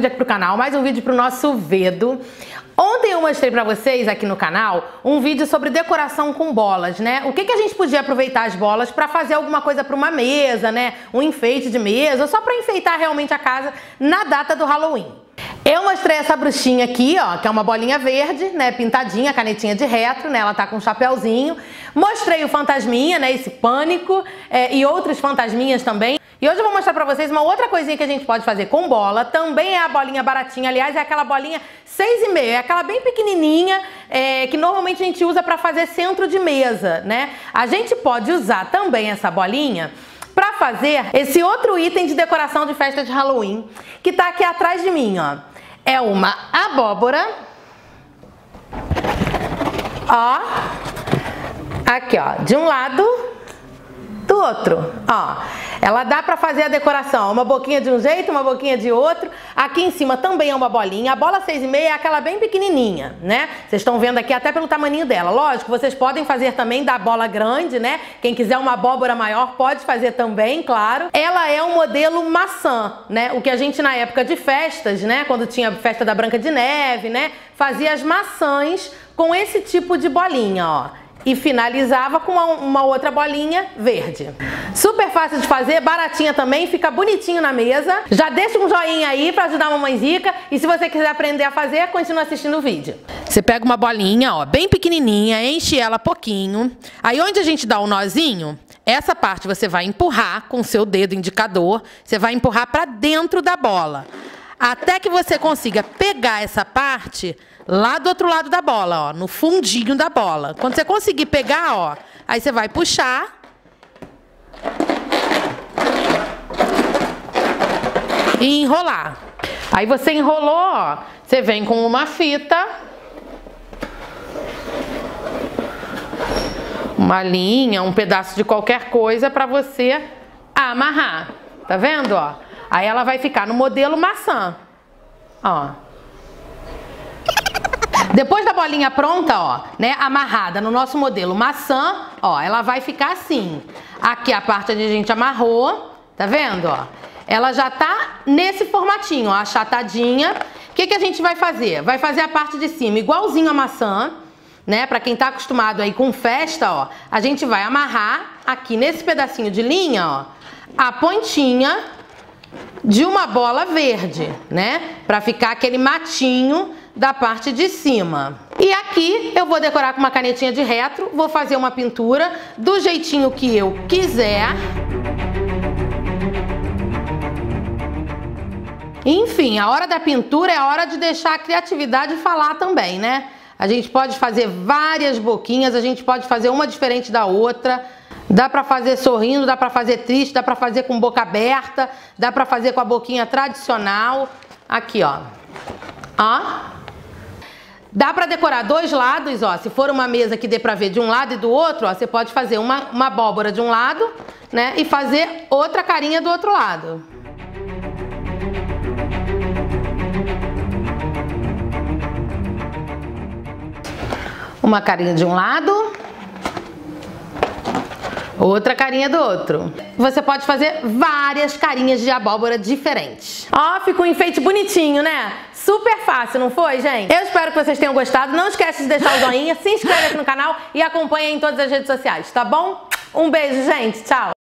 vídeo aqui pro canal, mais um vídeo pro nosso Vedo. Ontem eu mostrei pra vocês aqui no canal um vídeo sobre decoração com bolas, né? O que a gente podia aproveitar as bolas pra fazer alguma coisa pra uma mesa, né? Um enfeite de mesa, ou só pra enfeitar realmente a casa na data do Halloween. Eu mostrei essa bruxinha aqui, ó, que é uma bolinha verde, né, pintadinha, canetinha de retro, né, ela tá com um chapéuzinho. Mostrei o fantasminha, né, esse pânico, e outros fantasminhas também. E hoje eu vou mostrar pra vocês uma outra coisinha que a gente pode fazer com bola. Também é a bolinha baratinha, aliás, é aquela bolinha 6,5, é aquela bem pequenininha, que normalmente a gente usa pra fazer centro de mesa, né. A gente pode usar também essa bolinha pra fazer esse outro item de decoração de festa de Halloween, que tá aqui atrás de mim, ó. É uma abóbora, ó, aqui, ó, de um lado, do outro, ó. Ela dá pra fazer a decoração, uma boquinha de um jeito, uma boquinha de outro. Aqui em cima também é uma bolinha. A bola 6,5 é aquela bem pequenininha, né? Vocês estão vendo aqui até pelo tamaninho dela. Lógico, vocês podem fazer também da bola grande, né? Quem quiser uma abóbora maior pode fazer também, claro. Ela é um modelo maçã, né? O que a gente na época de festas, né? Quando tinha festa da Branca de Neve, né? Fazia as maçãs com esse tipo de bolinha, ó. E finalizava com uma outra bolinha verde. Super fácil de fazer, baratinha também, fica bonitinho na mesa. Já deixa um joinha aí pra ajudar a mamãe Zica. E se você quiser aprender a fazer, continua assistindo o vídeo. Você pega uma bolinha, ó, bem pequenininha, enche ela pouquinho. Aí onde a gente dá o nozinho, essa parte você vai empurrar com o seu dedo indicador. Você vai empurrar pra dentro da bola. Até que você consiga pegar essa parte lá do outro lado da bola, ó, no fundinho da bola. Quando você conseguir pegar, ó, aí você vai puxar e enrolar. Aí você enrolou, ó, você vem com uma fita, uma linha, um pedaço de qualquer coisa pra você amarrar. Tá vendo, ó? Aí ela vai ficar no modelo maçã, ó. Depois da bolinha pronta, ó, né, amarrada no nosso modelo maçã, ó, ela vai ficar assim. Aqui a parte onde a gente amarrou, tá vendo, ó? Ela já tá nesse formatinho, ó, achatadinha. O que a gente vai fazer? Vai fazer a parte de cima igualzinho a maçã, né? Pra quem tá acostumado aí com festa, ó, a gente vai amarrar aqui nesse pedacinho de linha, ó, a pontinha de uma bola verde, né? Pra ficar aquele matinho da parte de cima. E aqui eu vou decorar com uma canetinha de retro, vou fazer uma pintura do jeitinho que eu quiser. Enfim, a hora da pintura é a hora de deixar a criatividade falar também, né? A gente pode fazer várias boquinhas, a gente pode fazer uma diferente da outra. Dá pra fazer sorrindo, dá pra fazer triste, dá pra fazer com boca aberta, dá pra fazer com a boquinha tradicional. Aqui, ó. Ó. Dá pra decorar dois lados, ó. Se for uma mesa que dê pra ver de um lado e do outro, ó, você pode fazer uma abóbora de um lado, né? E fazer outra carinha do outro lado. Uma carinha de um lado, outra carinha do outro. Você pode fazer várias carinhas de abóbora diferentes. Ó, fica um enfeite bonitinho, né? Super fácil, não foi, gente? Eu espero que vocês tenham gostado. Não esquece de deixar o joinha, se inscreve aqui no canal e acompanha em todas as redes sociais, tá bom? Um beijo, gente. Tchau!